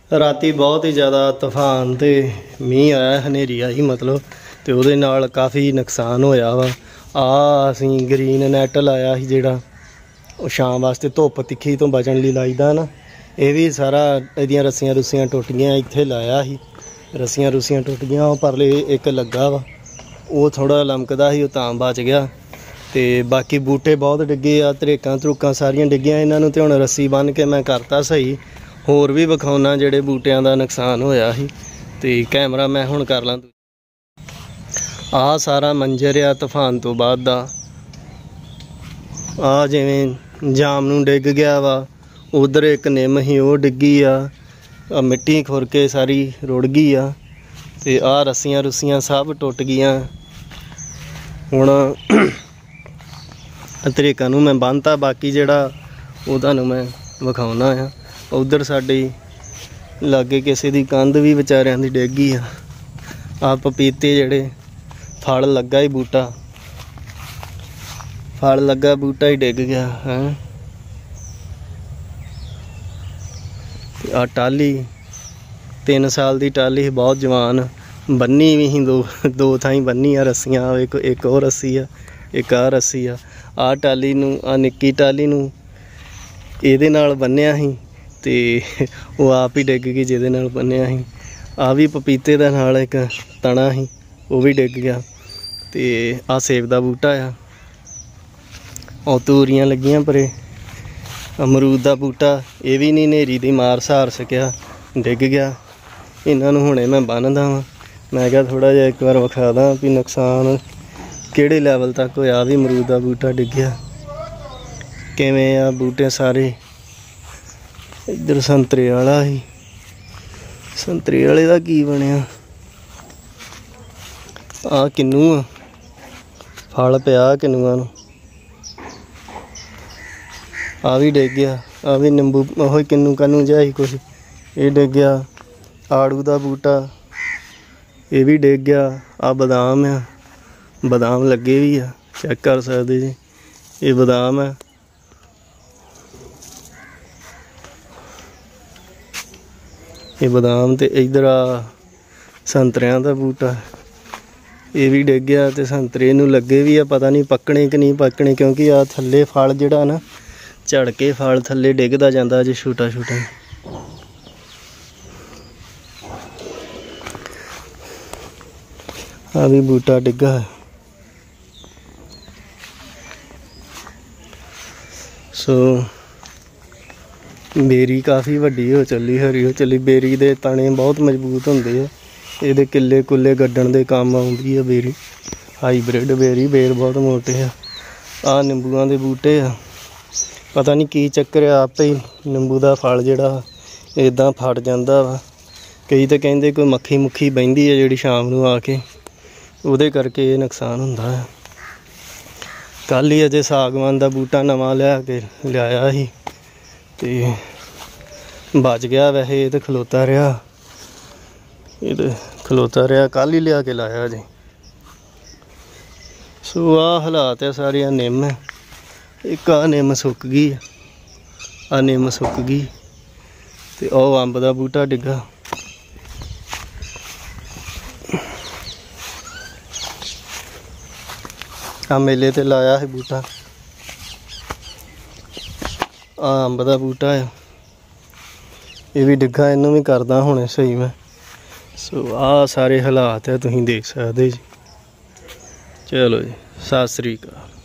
राती बहुत ही ज़्यादा तूफान ते मींह आया, हनेरी आई मतलब, तो उहदे नाल काफ़ी नुकसान होया वा। असीं ग्रीन नैट लाया ही जिहड़ा छां वास्ते, धुप्प तिक्खी तो बचन लई लाईदा ना, ये भी सारा इहदियां रस्सियां रुस्सियां टुट गईयां। इत्थे लाया ही रस्सियां रुस्सियां टुट गईयां, परले एक लग्गा वा, वो थोड़ा लमकदा ही, तां बच गया। तो बाकी बूटे बहुत डिगे आ, धरेकां धरूकां सारियां डिगियां। इन्हां नूं ते हुण रस्सी बन के मैं करता सही। होर भी विखाउणा जिहड़े बूटियां दा नुकसान होया ही, ते कैमरा मैं हुण कर ਲਾਂ। आ सारा मंजर आ तूफान तो बाद दा। आ जिवें जाम नूं डिग गया वा, उधर एक निम ही वो डिगी आ, मिट्टी खुर के सारी रुड़ गई आ, ते आ रस्सियां रुस्सियां सब टुट गईयां। हुण धरेकां नूं मैं बन्नता, बाकी जिहड़ा वो तुहानूं मैं विखाउणा आ। उधर साडी लागे किसी दी कंध भी बेचारियां दी डिग गई आ। पपीते जिहड़े फल लगा ही बूटा, फल लगा बूटा ही डिग गया है। आ टाली 3 साल दी टाली, बहुत जवान, बन्नी भी ही दो थाई बन्नी आ रस्सियां। एक और रस्सी आ, एक आ रस्सी आ टाली नूं, आ निक्की टाली नूं इहदे नाल बन्निया ही, ते वो आप ही डिग गई जिहदे नाल बन्निया ही। आ भी पपीते दे नाल एक तना ही, वो भी डिग गया। ते आ सेब दा बूटा आ, और तूरियां लगियां परे। अमरूद दा बूटा, ये भी नहीं नेरी दी मार सहार सकिया, डिग गया। इन्हां नूं हुणे मैं बन्नदा वां। मैं कहा थोड़ा जिहा एक बार विखा दा भी नुकसान किहड़े लैवल तक होया। भी अमरूद दा बूटा डिग्गिया, किवें आ बूटे सारे। इधर संतरे वाला ही, संतरे वाले दा की बनिया। आ किन्नू आ, फल पिया किन्नुआं नूं। आ भी डिग गया, आ भी निंबू ओह किन्नू कन्नू जिहा ही कुछ, ये डिग गया। आड़ू दा बूटा, ये भी डिग गया। आ बदाम आ, बदाम लगे भी आ, चेक कर सकते जी, ये बदाम है। ये बदाम, तो इधर आ संतरियां दा बूटा, ये भी डिग गया। तो संतरे नूं लगे भी आ, पता नहीं पकने कि नहीं पकने, क्योंकि आ थल्ले फल जिहड़ा ना झड़ के फल थल्ले डिगदा जांदा जे छोटा छोटा। आ भी बूटा डिग्गा। सो बेरी काफ़ी वड्डी हो चली, हरी हो चली। बेरी दे तने बहुत मजबूत होंदे आ, इहदे किले कुले गड्ढण दे काम आउंदी आ बेरी। हाईब्रिड बेरी, बेर बहुत मोटे आ। आ निंबूआं दे बूटे आ, पता नहीं की चक्कर आ, आपे ही निंबू दा फल जिहड़ा इदां फट जांदा वा। कई तो कहिंदे कोई मक्खी मुक्खी बहिंदी है जिहड़ी शाम नूं आके, उहदे करके ये नुकसान हुंदा है। कल ही अजे सागवान दा बूटा नवां लिआया ही, ते बच गया। वैसे ये तो खलोता रहा, ये तो खलोता रहा, कल ही लिया के लाया जी। सो आ हालात है सारे। निम है, एक आ निम सुक गई, आ निम सुक गई। ते ओ अंब दा बूटा डिग्गा। आ मेले ते लाया है बूटा, आ अंब दा बूटा है, ये भी डिग्गा। इनू भी करदा हुणे सही मैं। सो आ सारे हालात है, तुसीं देख सकदे जी। चलो जी, सत श्री अकाल।